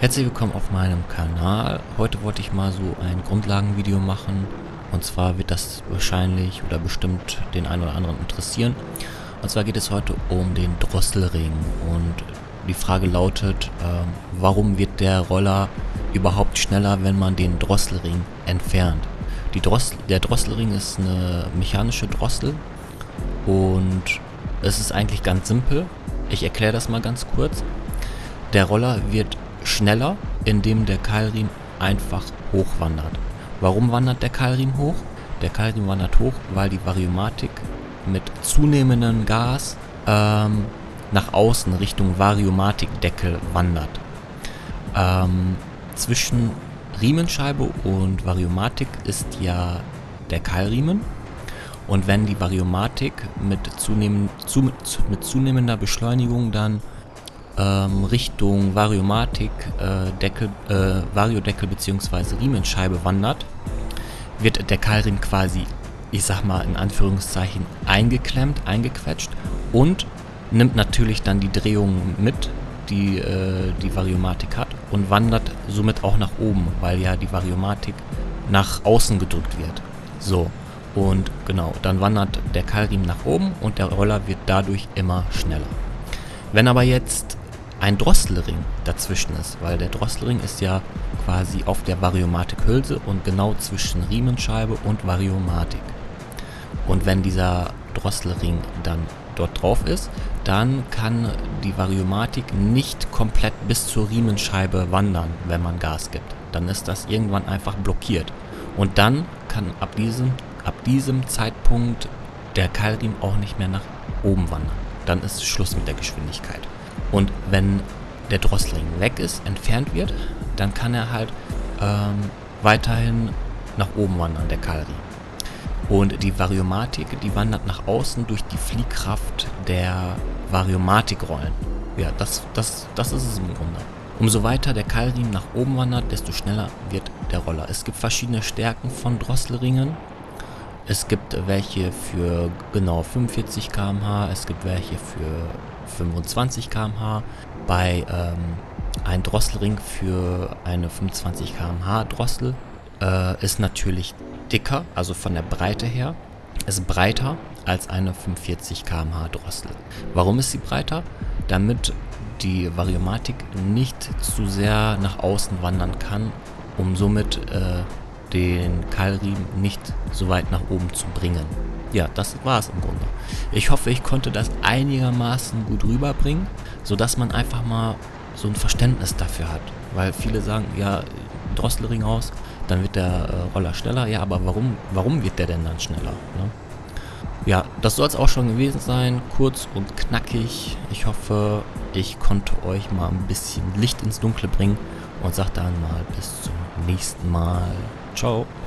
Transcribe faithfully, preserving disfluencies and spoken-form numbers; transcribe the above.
Herzlich willkommen auf meinem Kanal. Heute wollte ich mal so ein Grundlagenvideo machen. Und zwar wird das wahrscheinlich oder bestimmt den einen oder anderen interessieren. Und zwar geht es heute um den Drosselring. Und die Frage lautet, äh, warum wird der Roller überhaupt schneller, wenn man den Drosselring entfernt? Die Drossel, der Drosselring ist eine mechanische Drossel. Und es ist eigentlich ganz simpel. Ich erkläre das mal ganz kurz. Der Roller wird schneller, indem der Keilriemen einfach hochwandert. Warum wandert der Keilriemen hoch? Der Keilriemen wandert hoch, weil die Variomatik mit zunehmendem Gas ähm, nach außen Richtung Variomatikdeckel wandert. Ähm, zwischen Riemenscheibe und Variomatik ist ja der Keilriemen. Und wenn die Variomatik mit, zunehmend, zu, mit, mit zunehmender Beschleunigung dann ähm, Richtung Variomatik, äh, Deckel, äh, Variodeckel bzw. Riemenscheibe wandert, wird der Keilriemen quasi, ich sag mal in Anführungszeichen, eingeklemmt, eingequetscht und nimmt natürlich dann die Drehung mit, die äh, die Variomatik hat und wandert somit auch nach oben, weil ja die Variomatik nach außen gedrückt wird. So. Und genau, dann wandert der Keilriemen nach oben und der Roller wird dadurch immer schneller. Wenn aber jetzt ein Drosselring dazwischen ist, weil der Drosselring ist ja quasi auf der Variomatikhülse und genau zwischen Riemenscheibe und Variomatik. Und wenn dieser Drosselring dann dort drauf ist, dann kann die Variomatik nicht komplett bis zur Riemenscheibe wandern, wenn man Gas gibt. Dann ist das irgendwann einfach blockiert. Und dann kann ab diesem Ab diesem Zeitpunkt der Keilriemen auch nicht mehr nach oben wandern. Dann ist Schluss mit der Geschwindigkeit. Und wenn der Drosselring weg ist, entfernt wird, dann kann er halt ähm, weiterhin nach oben wandern, der Keilriemen. Und die Variomatik, die wandert nach außen durch die Fliehkraft der Variomatikrollen. Ja, das, das, das ist es im Grunde. Umso weiter der Keilriemen nach oben wandert, desto schneller wird der Roller. Es gibt verschiedene Stärken von Drosselringen. Es gibt welche für genau fünfundvierzig Kilometer pro Stunde, es gibt welche für fünfundzwanzig Kilometer pro Stunde. Bei ähm, ein Drosselring für eine fünfundzwanzig Kilometer pro Stunde Drossel äh, ist natürlich dicker, also von der Breite her, ist breiter als eine fünfundvierzig Kilometer pro Stunde Drossel. Warum ist sie breiter? Damit die Variomatik nicht zu sehr nach außen wandern kann, um somit äh, den Keilriemen nicht so weit nach oben zu bringen. Ja, das war es im Grunde. Ich hoffe, ich konnte das einigermaßen gut rüberbringen, sodass man einfach mal so ein Verständnis dafür hat. Weil viele sagen, ja, Drosselring raus, dann wird der äh, Roller schneller. Ja, aber warum, warum wird der denn dann schneller? Ne? Ja, das soll es auch schon gewesen sein. Kurz und knackig. Ich hoffe, ich konnte euch mal ein bisschen Licht ins Dunkle bringen und sage dann mal bis zum nächsten Mal. Ciao.